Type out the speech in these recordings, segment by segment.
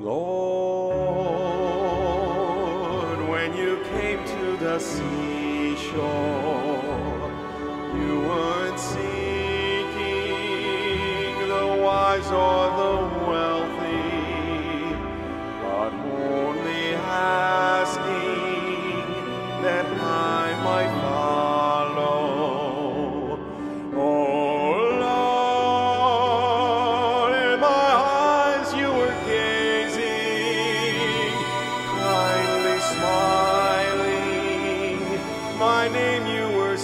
Lord, when you came to the seashore, you weren't seeking the wise or the wealthy, but only asking that I might follow. Oh Lord, in my eyes you were gazing, kindly smiling, my name you were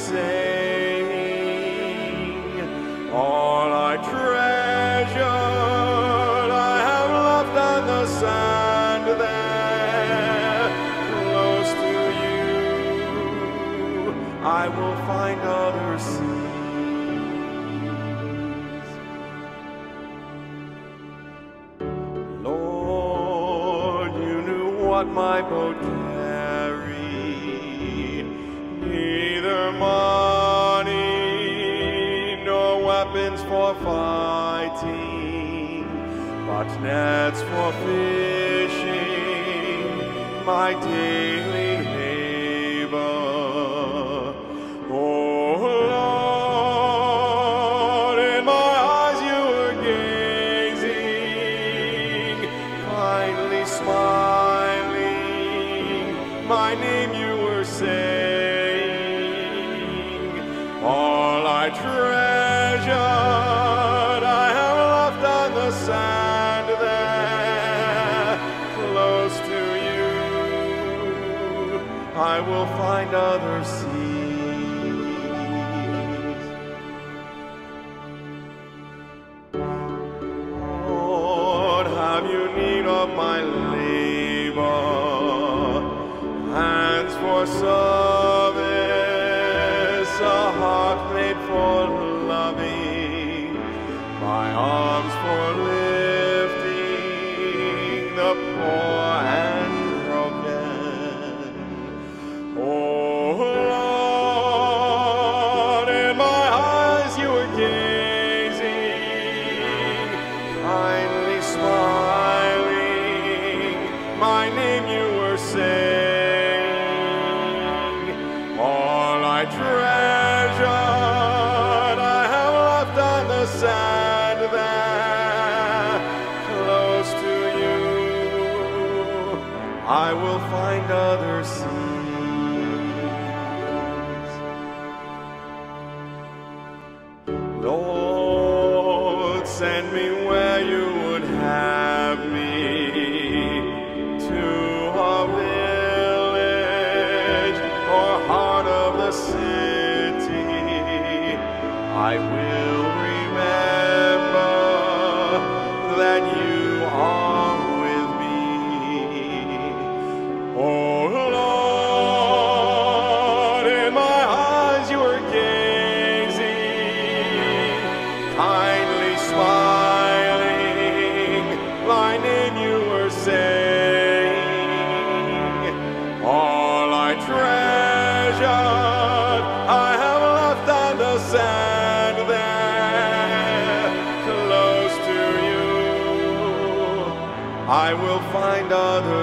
saying. All I treasured I have left on the sand there. Close to you I will find other seas. Lord, you knew what my boat carried, neither money nor weapons for fighting, but nets for fishing, my daily labor. Oh Lord, in my eyes you were gazing, kindly smiling, my name you were saying. All I treasured I have left on the sand there. Close to you I will find other seas. Lord, have you need of my labor, hands for service, a heart made for loving, my arms for lifting the poor and broken. Oh Lord, in my eyes you were gazing, kindly smiling, my name you were saying. All I treasured I have left on the sand there. Close to you I will find other seas. Lord, send me where you would have me, to a village or heart of the city. I will remember that you are with me. Oh Lord, in my eyes you were gazing, kindly smiling, my name you were saying. All I treasured I have left on the sand there. Close to you I will find other